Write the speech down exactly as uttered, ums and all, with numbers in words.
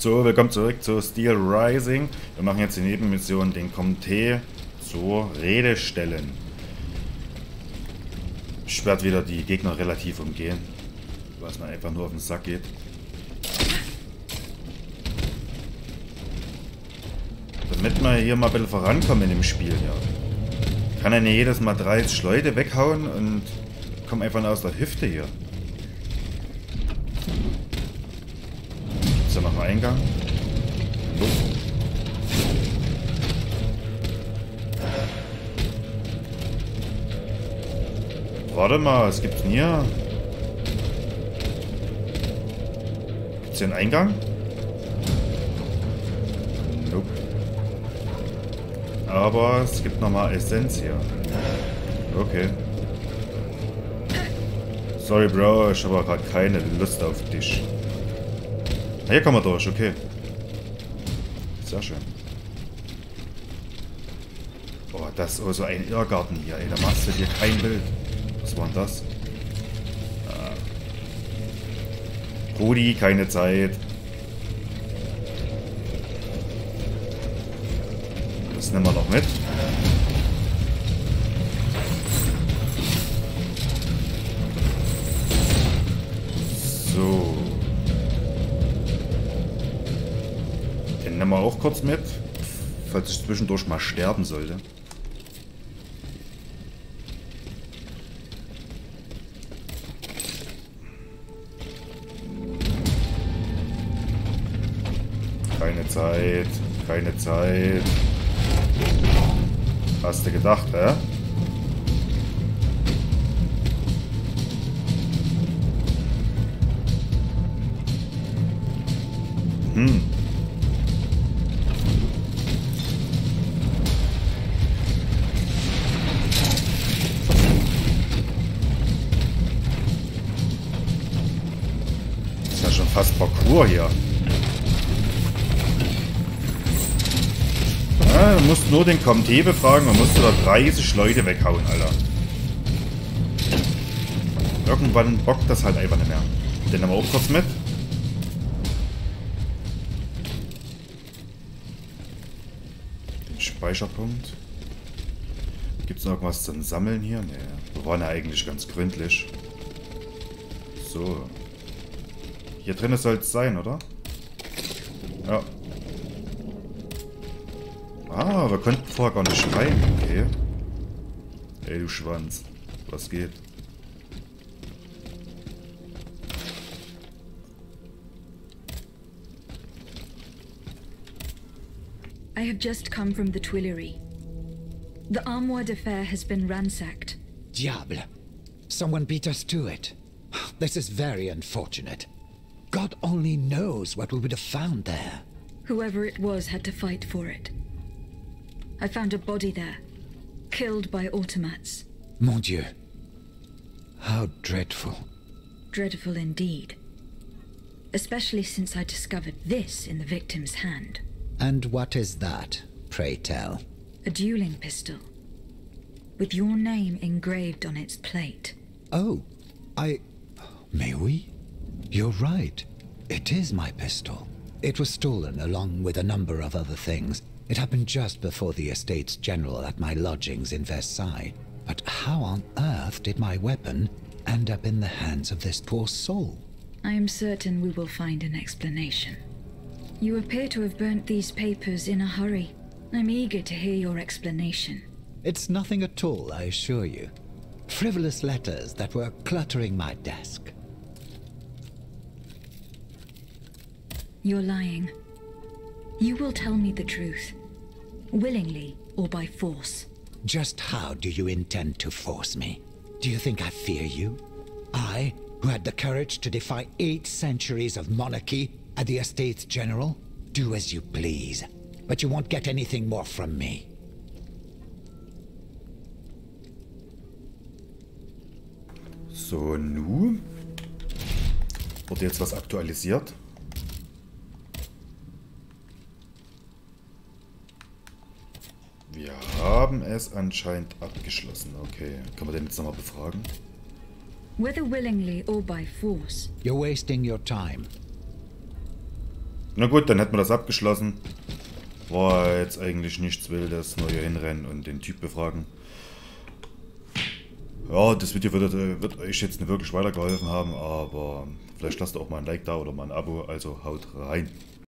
So, willkommen zurück zu Steel Rising. Wir machen jetzt die Nebenmission, den Komitee zur Rede stellen. Ich werde wieder die Gegner relativ umgehen, was mir einfach nur auf den Sack geht. Damit wir hier mal ein bisschen vorankommen in dem Spiel, ja. Kann er nicht jedes Mal dreißig Leute weghauen und kommen einfach nur aus der Hüfte hier. Ist da noch ein Eingang? Los. Warte mal, was gibt's denn hier? Gibt's hier einen Eingang? Nope. Aber es gibt nochmal Essenz hier. Okay. Sorry, Bro, ich habe gerade keine Lust auf dich. Hier kommen wir durch, okay. Sehr schön. Oh, das ist auch so ein Irrgarten hier, ey. Da machst du dir kein Bild. Was war denn das? Ah. Rudi, keine Zeit. Das nehmen wir noch mit. So. Den nehmen wir auch kurz mit, falls ich zwischendurch mal sterben sollte. Keine Zeit, keine Zeit. Hast du gedacht, hä? Hm. Das ist ja schon fast Parkour hier. Ja, du musst nur den Komitee befragen und musst du da dreißig Leute weghauen, Alter. Irgendwann bockt das halt einfach nicht mehr. Den nehmen wir auch kurz mit. Den Speicherpunkt. Gibt es noch irgendwas zum Sammeln hier? Ne, wir waren ja eigentlich ganz gründlich. So. Hier drinnen soll es sein, oder? Ja. Ah, wir konnten vorher gar nicht rein. Okay. Ey, du Schwanz. Was geht? I have just come from the Tuileries. The Armoire de Fer has been ransacked. Diable. Someone beat us to it. This is very unfortunate. God only knows what we would have found there. Whoever it was had to fight for it. I found a body there, killed by automats. Mon Dieu. How dreadful. Dreadful indeed. Especially since I discovered this in the victim's hand. And what is that, pray tell? A dueling pistol, with your name engraved on its plate. Oh, I... May we? You're right. It is my pistol. It was stolen along with a number of other things. It happened just before the Estates General at my lodgings in Versailles. But how on earth did my weapon end up in the hands of this poor soul? I am certain we will find an explanation. You appear to have burnt these papers in a hurry. I'm eager to hear your explanation. It's nothing at all, I assure you. Frivolous letters that were cluttering my desk. You're lying. You will tell me the truth, willingly or by force. Just how do you intend to force me? Do you think I fear you? I, who had the courage to defy eight centuries of monarchy at the Estates General? Do as you please, but you won't get anything more from me. So, nu? Wurde jetzt was aktualisiert? Wir haben es anscheinend abgeschlossen. Okay, kann man den jetzt nochmal befragen? Whether willingly or by force. You're wasting your time. Na gut, dann hätten wir das abgeschlossen. War jetzt eigentlich nichts Wildes, nur hier hinrennen und den Typ befragen. Ja, das Video wird, wird euch jetzt nicht wirklich weitergeholfen haben, aber vielleicht lasst ihr auch mal ein Like da oder mal ein Abo, also haut rein.